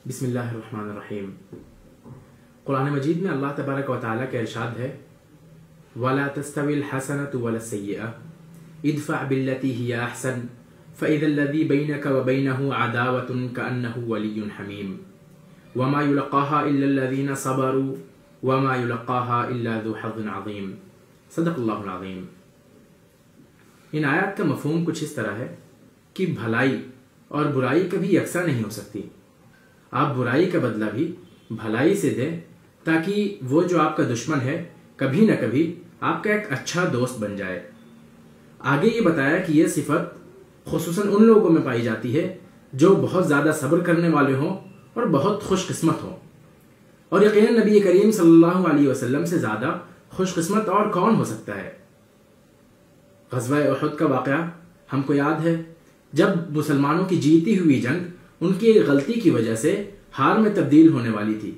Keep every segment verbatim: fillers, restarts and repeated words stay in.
بسم اللہ الرحمن الرحیم۔ قرآن مجید میں اللہ تبارک و تعالیٰ کا ارشاد ہے وَلَا تَسْتَوِي الْحَسَنَةُ وَلَا السَّيِّئَةُ اِدْفَعْ بِالَّتِي هِيَ أَحْسَنُ فَإِذَا الَّذِي بَيْنَكَ وَبَيْنَهُ عَدَاوَةٌ كَأَنَّهُ وَلِيٌّ حَمِيمٌ وَمَا يُلَقَّاهَا إِلَّا الَّذِينَ صَبَرُوا وَمَا يُلَقَّاهَا إِلَّا ذُو حَظٍّ عَظِيمٍ۔ صدق اللہ العظیم۔ ان آیات کا مفہوم کچھ اس طرح ہے کہ بھلائی اور برائی کبھی یکساں نہیں ہو سکتی۔ آپ برائی کا بدلہ بھی بھلائی سے دیں تاکہ وہ جو آپ کا دشمن ہے کبھی نہ کبھی آپ کا ایک اچھا دوست بن جائے۔ آگے یہ بتایا کہ یہ صفت خصوصاً ان لوگوں میں پائی جاتی ہے جو بہت زیادہ صبر کرنے والے ہوں اور بہت خوش قسمت ہوں، اور یقیناً نبی کریم صلی اللہ علیہ وسلم سے زیادہ خوش قسمت اور کون ہو سکتا ہے۔ غزوہ احد کا واقعہ ہم کو یاد ہے، جب مسلمانوں کی جیتی ہوئی جنگ ان کی غلطی کی وجہ سے ہار میں تبدیل ہونے والی تھی۔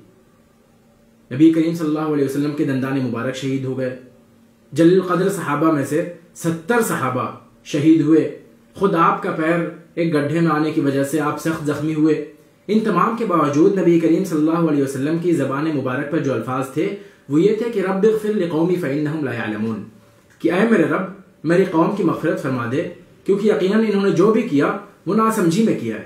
نبی کریم صلی اللہ علیہ وسلم کے دندان مبارک شہید ہو گئے، جلیل القدر صحابہ میں سے ستر صحابہ شہید ہوئے، خود آپ کا پیر ایک گڈھے میں آنے کی وجہ سے آپ سخت زخمی ہوئے۔ ان تمام کے باوجود نبی کریم صلی اللہ علیہ وسلم کی زبان مبارک پر جو الفاظ تھے وہ یہ تھے کہ رب اغفر لقومی فإنہم لا يعلمون، کہ اے میرے رب میری قوم کی مغفرت فرما دے کیونکہ یقیناً انہوں نے جو بھی کیا وہ ناسمجھی میں کیا ہے۔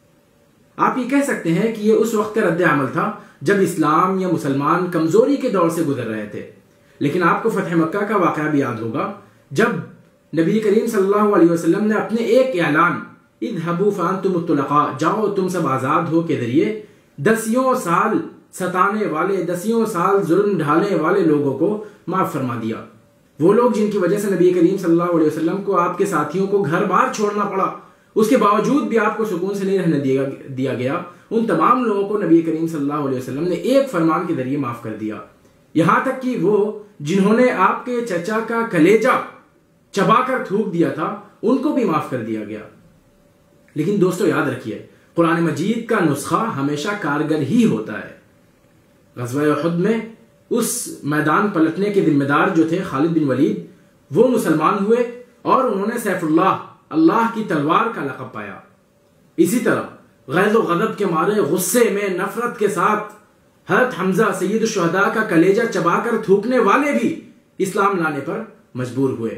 آپ یہ کہہ سکتے ہیں کہ یہ اس وقت کا رد عمل تھا جب اسلام یا مسلمان کمزوری کے دور سے گزر رہے تھے، لیکن آپ کو فتح مکہ کا واقعہ بھی یاد ہوگا جب نبی کریم صلی اللہ علیہ وسلم نے اپنے ایک اعلان اذهبوا فانتم الطلقاء، جاؤ تم سب آزاد ہو کے ذریعے دسیوں سال ستانے والے، دسیوں سال ظلم ڈھانے والے لوگوں کو معاف فرما دیا۔ وہ لوگ جن کی وجہ سے نبی کریم صلی اللہ علیہ وسلم کو آپ کے ساتھیوں کو گھر بار چھوڑنا پڑا، اس کے باوجود بھی آپ کو سکون سے نہیں رہنے دیا گیا، ان تمام لوگوں کو نبی کریم صلی اللہ علیہ وسلم نے ایک فرمان کے ذریعے معاف کر دیا۔ یہاں تک کہ وہ جنہوں نے آپ کے چچا کا کلیجہ چبا کر تھوک دیا تھا ان کو بھی معاف کر دیا گیا۔ لیکن دوستو یاد رکھیے، قرآن مجید کا نسخہ ہمیشہ کارگر ہی ہوتا ہے۔ غزوہ احد میں اس میدان پلٹنے کے ذمہ دار جو تھے خالد بن ولید، وہ مسلمان ہوئے اور انہوں نے سیف اللہ، اللہ کی تلوار کا لقب پایا۔ اسی طرح غیظ و غضب کے مارے غصے میں نفرت کے ساتھ حضرت حمزہ سید الشہداء کا کلیجہ چبا کر تھوکنے والے بھی اسلام لانے پر مجبور ہوئے۔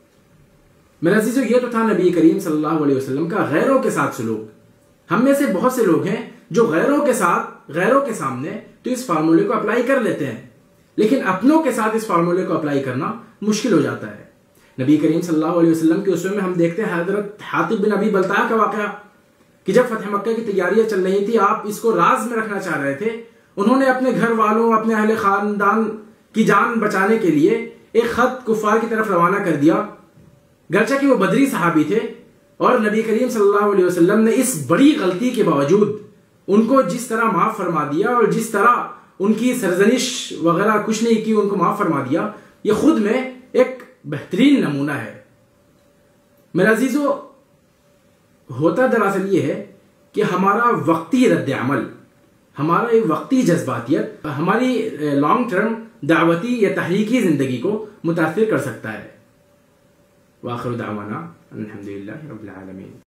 میرے عزیزو، یہ تو تھا نبی کریم صلی اللہ علیہ وسلم کا غیروں کے ساتھ سلوک۔ ہم میں سے بہت سے لوگ ہیں جو غیروں کے ساتھ، غیروں کے سامنے تو اس فارمولے کو اپلائی کر لیتے ہیں، لیکن اپنوں کے ساتھ اس فارمولے کو اپلائی کرنا مشکل ہو جاتا ہے۔ نبی کریم صلی اللہ علیہ وسلم کے اسوے میں ہم دیکھتے ہیں حضرت حاطب بن ابی بلتع کا واقعہ کہ جب فتح مکہ کی تیاریاں چل رہی تھی، آپ اس کو راز میں رکھنا چاہ رہے تھے، انہوں نے اپنے گھر والوں، اپنے اہل خاندان کی جان بچانے کے لیے ایک خط کفار کی طرف روانہ کر دیا، گرچہ کہ وہ بدری صحابی تھے، اور نبی کریم صلی اللہ علیہ وسلم نے اس بڑی غلطی کے باوجود ان کو جس طرح معاف فرما دیا اور جس طرح ان کی سرزنش وغیرہ کچھ نہیں کی، ان کو معاف فرما دیا، یہ خود میں ایک بہترین نمونہ ہے۔ میرا عزیزو، ہوتا دراصل یہ ہے کہ ہمارا وقتی رد عمل، ہمارا وقتی جذباتیت ہماری لانگ ٹرم دعوتی یا تحریکی زندگی کو متاثر کر سکتا ہے۔ وآخر دعوانا الحمدللہ رب العالمین۔